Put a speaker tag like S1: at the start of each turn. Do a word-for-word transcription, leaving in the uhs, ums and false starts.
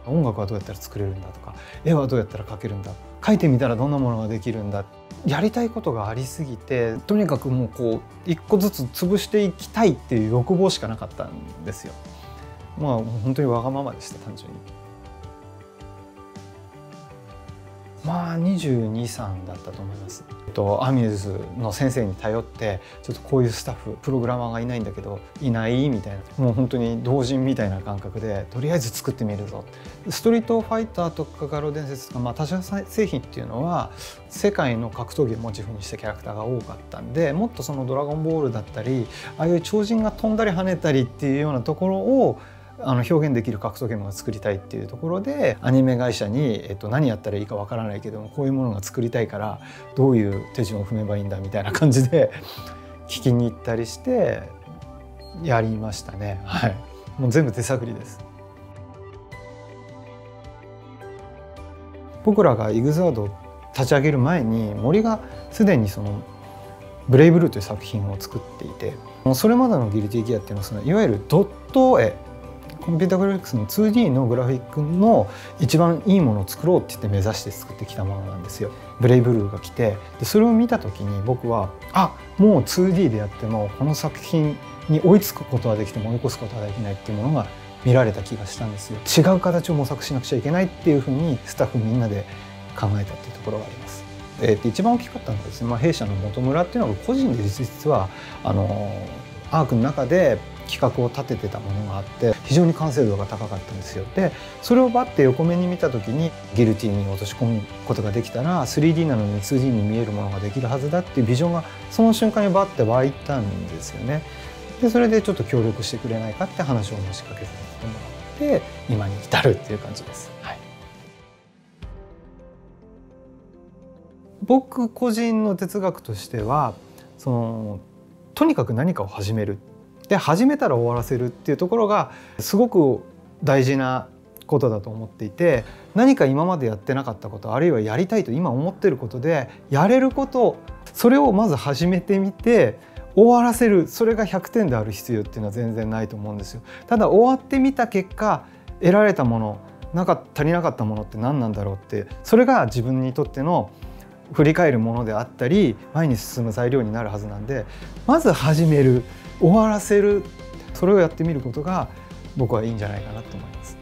S1: 音楽はどうやったら作れるんだとか、絵はどうやったら描けるんだ、描いてみたらどんなものができるんだ、やりたいことがありすぎて、とにかくもうこう一個ずつ潰していきたいっていう欲望しかなかったんですよ。まあ本当にわがままでした、単純に。まあにじゅうに、さんだったと思います。えっとアミューズの先生に頼ってちょっとこういうスタッフプログラマーがいないんだけどいないみたいな、もう本当に同人みたいな感覚でとりあえず作ってみるぞ。ストリートファイターとか画廊伝説とか、まあ、他社製品っていうのは世界の格闘技をモチーフにしたキャラクターが多かったんで、もっとそのドラゴンボールだったりああいう超人が飛んだり跳ねたりっていうようなところをあの表現できる格闘ゲームが作りたいっていうところで、アニメ会社に、えっと、何やったらいいかわからないけどもこういうものが作りたいからどういう手順を踏めばいいんだみたいな感じで聞きに行ったりしてやりましたね。はい、もう全部手探りです。僕らがイグザードを立ち上げる前に森がすでにそのブレイブルーという作品を作っていて、それまでのギルティギアっていうのはそのいわゆるドット絵、コンピュータグラフィックスの ツーディー のグラフィックの一番いいものを作ろうって言って目指して作ってきたものなんですよ。ブレイブルーが来て、でそれを見た時に僕はあもう ツーディー でやってもこの作品に追いつくことはできても追い越すことはできないっていうものが見られた気がしたんですよ。違う形を模索しなくちゃいけないっていうふうにスタッフみんなで考えたっていうところがあります。えー、一番大きかったのはですね、まあ、弊社の本村っていうのが個人で実はあのアークの中で企画を立ててたものがあって非常に完成度が高かったんですよ。でそれをバッて横目に見た時にギルティに落とし込むことができたら スリーディー なのに ツーディー に見えるものができるはずだっていうビジョンがその瞬間にバッて湧いたんですよね。でそれでちょっと協力してくれないかって話を持ちかけさせてもらって今に至るっていう感じです。はい、僕個人の哲学としてはそのとにかく何かを始める、で始めたら終わらせるっていうところがすごく大事なことだと思っていて、何か今までやってなかったこと、あるいはやりたいと今思ってることでやれること、それをまず始めてみて終わらせる、それがひゃくてんである必要っていうのは全然ないと思うんですよ。ただ終わってみた結果得られたもの、なんか足りなかったものって何なんだろうって、それが自分にとっての振り返るものであったり前に進む材料になるはずなんで、まず始める、終わらせる、それをやってみることが僕はいいんじゃないかなと思います。